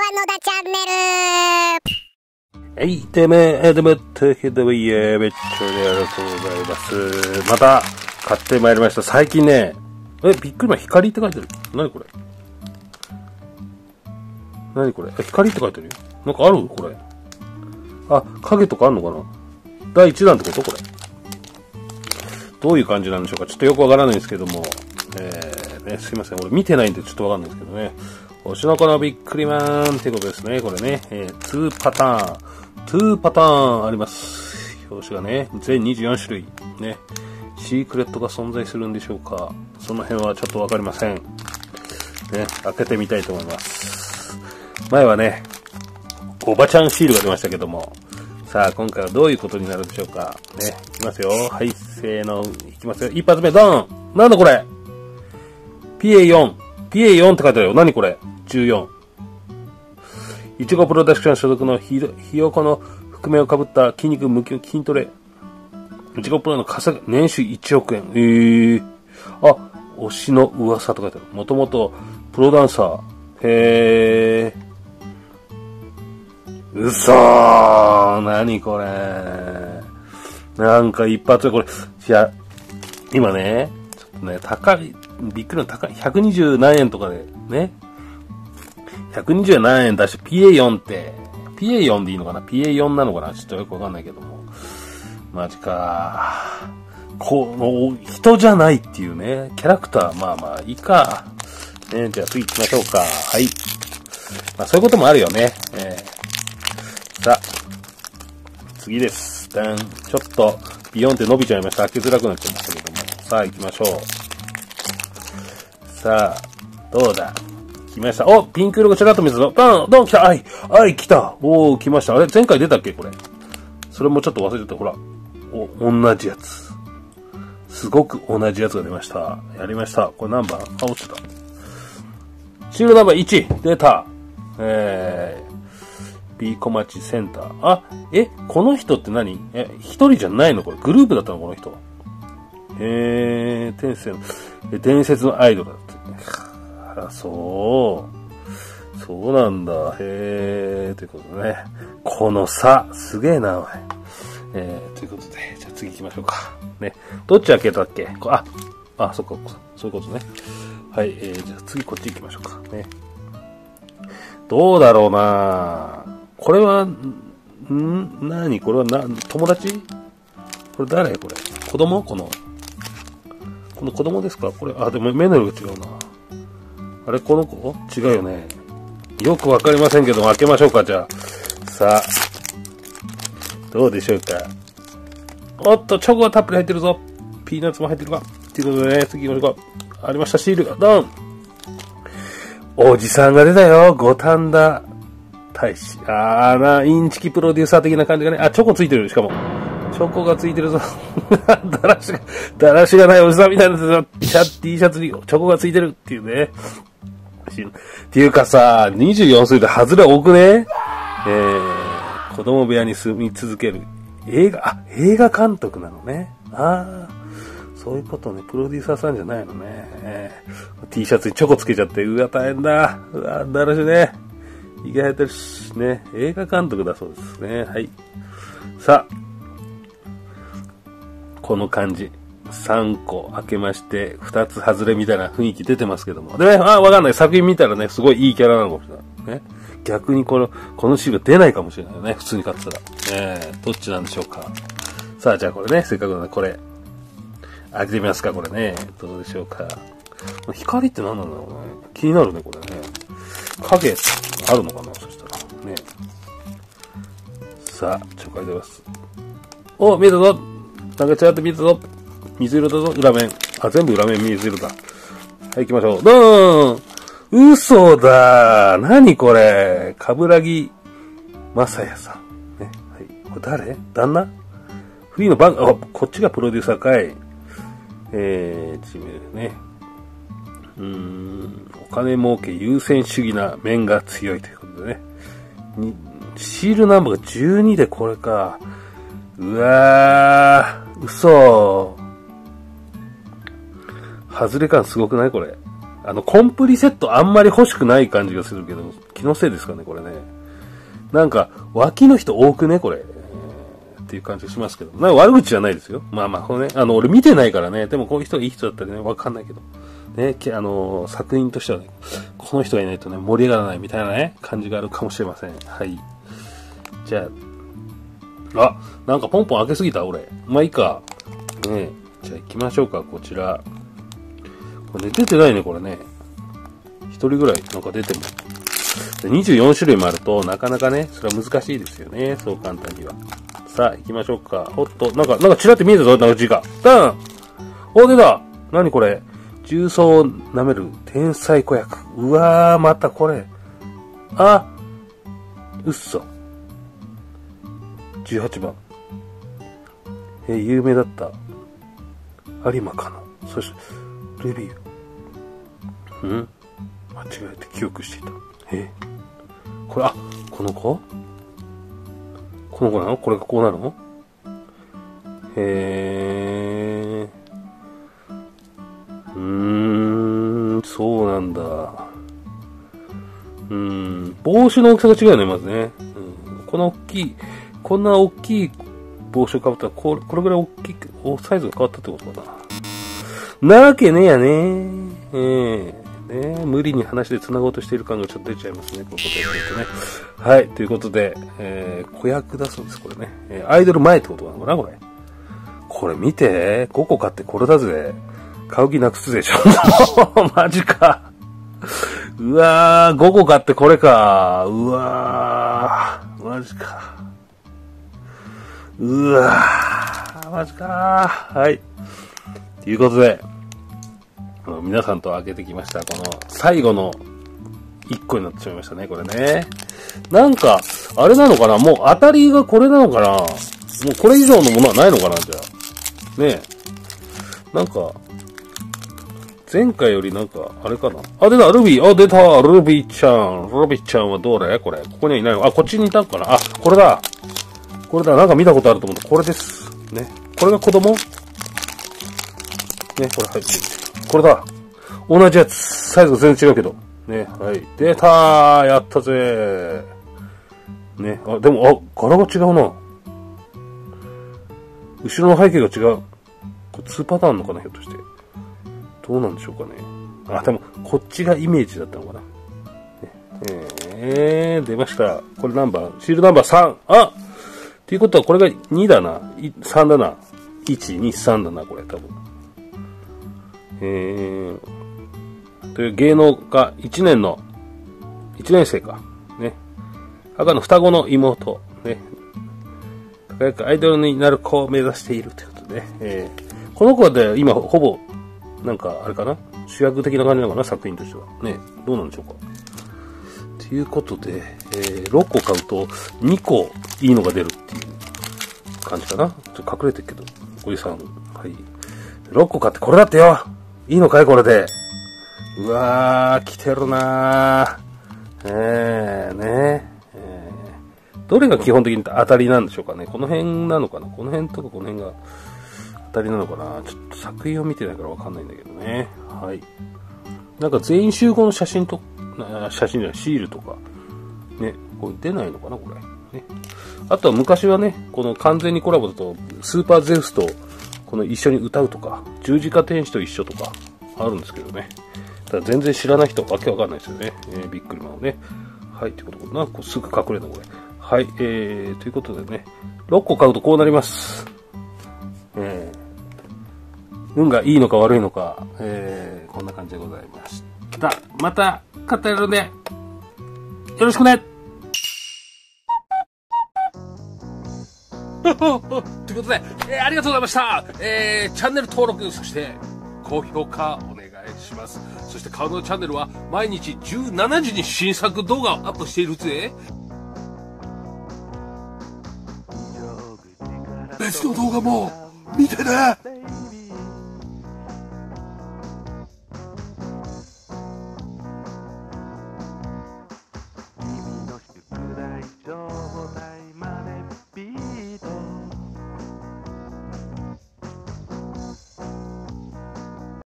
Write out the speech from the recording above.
野田チャンネル。 はい、てめってけどいえ、めっちゃありがとうございます。また、買ってまいりました。最近ね、びっくりマン光って書いてる。何これ何これ光って書いてるよ。なんかあるこれ。あ、影とかあんのかな第1弾ってことこれ。どういう感じなんでしょうかちょっとよくわからないんですけども。ね、すいません。俺見てないんでちょっとわかんないですけどね。推しの子のびっくりマンってことですね。これね。2パターンあります。表紙がね、全24種類。ね。シークレットが存在するんでしょうかその辺はちょっとわかりません。ね。開けてみたいと思います。前はね、おばちゃんシールが出ましたけども。さあ、今回はどういうことになるでしょうかね。いきますよ。はい、せーの。いきますよ。一発目、ドンなんだこれPA4。PA4 って書いてあるよ。何これ ?14。いちごプロダクション所属のひよこの覆面をかぶった筋肉ムキ筋トレ。いちごプロの年収1億円。あ、推しの噂と書いてある。もともとプロダンサー。へー。嘘ー。何これ。なんか一発でこれ。いや、今ね、ちょっとね、高い。びっくりの高い。120何円とかで、ね。120何円出して PA4 って、PA4 でいいのかな ?PA4 なのかなちょっとよくわかんないけども。マジか。この、人じゃないっていうね。キャラクター、まあまあ、いいか。ね、じゃあ次行きましょうか。はい。まあそういうこともあるよね。さあ、次です。ちょっと、ビヨンって伸びちゃいました。開けづらくなっちゃいましたけども。さあ行きましょう。さあ、どうだ来ました。おピンク色がちらっと見えたぞ。ドン来たはい来た来ました。あれ前回出たっけこれ。それもちょっと忘れてた。ほら。同じやつ。すごく同じやつが出ました。やりました。これ何番落ちた。シールナンバー1出た。B 小町センター。あ、この人って何一人じゃないのこれ。グループだったのこの人。伝説のアイドルだって。あ、そうなんだ。ということでね。この差、すげえな、おい。ということで、じゃあ次行きましょうか。ね。どっち開けたっけそっか、そういうことね。はい、じゃあ次こっち行きましょうか。ね。どうだろうなこれは、何これは友達これ誰これ子供この子供ですかこれ、でも目の色が違うな。あれこの子違うよね。よくわかりませんけど、開けましょうか、じゃあ。さあ。どうでしょうか。おっと、チョコがたっぷり入ってるぞ。ピーナッツも入ってるか。ということでね、次行きましょうか。ありました、シールが。ドンおじさんが出たよ。五反田大使。インチキプロデューサー的な感じがね。チョコついてる、しかも。チョコがついてるぞ。だらしがないおじさんみたいなやつが、T シャツにチョコがついてるっていうね。っていうかさ、24歳で外れ多くね子供部屋に住み続ける。映画監督なのね。そういうことね。プロデューサーさんじゃないのね。T シャツにチョコつけちゃって、大変だ。だらしね。意外としね。映画監督だそうですね。はい。さあ。この感じ。3個開けまして、2つ外れみたいな雰囲気出てますけども。でね、わかんない。作品見たらね、すごいいいキャラなのかもしれない。ね。逆にこのシールが出ないかもしれないよね。普通に買ってたら。どっちなんでしょうか。さあ、じゃあこれね、せっかくなのでこれ。開けてみますか、これね。どうでしょうか。光って何なんだろうね。気になるね、これね。影あるのかな、そしたら。ね。さあ、ちょっと書いてます。見えたぞ。なんかちらっと見えたぞ。水色だぞ、裏面。全部裏面水色だ。はい、行きましょう。ドーン嘘だ何これ冠城正也さん。ね。はい。これ誰旦那フリーのこっちがプロデューサーかい。チームね。お金儲け優先主義な面が強いということでね。シールナンバーが12でこれか。うわー、嘘。外れ感すごくないこれ。 コンプリセットあんまり欲しくない感じがするけど、気のせいですかね、これね。なんか、脇の人多くね、これ。っていう感じがしますけど。なんか悪口じゃないですよ。まあまあ、これね、俺見てないからね。でもこういう人がいい人だったらね、わかんないけど。ね、作品としてはね、この人がいないとね、盛り上がらないみたいなね、感じがあるかもしれません。はい。じゃあ、なんかポンポン開けすぎた、俺。まあいいか。ね、じゃあ行きましょうか、こちら。これね、出てないね、これね。一人ぐらいなんか出ても。24種類もあると、なかなかね、それは難しいですよね。そう簡単には。さあ、行きましょうか。おっと、なんかチラって見えたぞ、なんか字が。ダン！お、出た！何これ？重曹を舐める天才子役。うわー、またこれ。あ！うっそ。18番。有名だった。有馬かな。そして、レビュー。間違えて記憶していた。これ、この子なの？これがこうなるの？そうなんだ。帽子の大きさが違うよね、まずね。こんな大きい帽子をかぶったら、これぐらい大きく、サイズが変わったってことかな。なわけねえやね。無理に話で繋ごうとしている感がちょっと出ちゃいますね、ここで言うとね。はい、ということで、子役だそうです、これね。アイドル前ってことなのかな、これ。これ見て、5個買ってこれだぜ。買う気なくすでしょ。マジか。うわー、5個買ってこれか。うわー、マジか。うわー、マジか。はい。ということで、皆さんと開けてきました。この最後の1個になってしまいましたね、これね。なんか、あれなのかな？もう当たりがこれなのかな？もうこれ以上のものはないのかな？じゃあ。ねえ。なんか、前回よりなんか、あれかな？出た！ルビー！出た！ルビーちゃん！ルビーちゃんはどれ？これ。ここにはいないの？こっちにいたのかな？これだ！これだ。なんか見たことあると思った。これです。ね。これが子供？ね、これ入ってる。これだ。同じやつ。サイズが全然違うけど。ね、はい。出たー！やったぜー。ね、でも、柄が違うな。後ろの背景が違う。これ2パターンのかな、ひょっとして。どうなんでしょうかね。でも、こっちがイメージだったのかな。ね、出ました。これナンバー、シールナンバー3。っていうことは、これが2だな。3だな。1、2、3だな、これ、多分。という芸能科1年生か。ね。赤の双子の妹。ね。輝くアイドルになる子を目指しているということで、この子はで今ほぼ、なんか、あれかな？主役的な感じなのかな？作品としては。ね。どうなんでしょうか。ということで、6個買うと2個いいのが出るっていう感じかな。ちょっと隠れてるけど、おじさん。はい。6個買ってこれだってよ！いいのかいこれで。うわー、来てるなー。どれが基本的に当たりなんでしょうかね。この辺なのかな。この辺とかこの辺が当たりなのかな。ちょっと作品を見てないからわかんないんだけどね。はい。なんか全員集合の写真じゃない、シールとか。ね。これ出ないのかなこれ。ね。あとは昔はね、この完全にコラボだと、スーパーゼウスとこの一緒に歌うとか、十字架天使と一緒とか、あるんですけどね。ただ全然知らない人わけわかんないですよね。びっくりマンをね。はい、ということかな。こうすぐ隠れるの、これ。はい、ということでね。6個買うとこうなります。運がいいのか悪いのか、こんな感じでございました。また、買ってやるんで、よろしくねということで、ありがとうございました。チャンネル登録、そして、高評価お願いします。そして顔のチャンネルは毎日17時に新作動画をアップしているぜ。別の動画も見てね。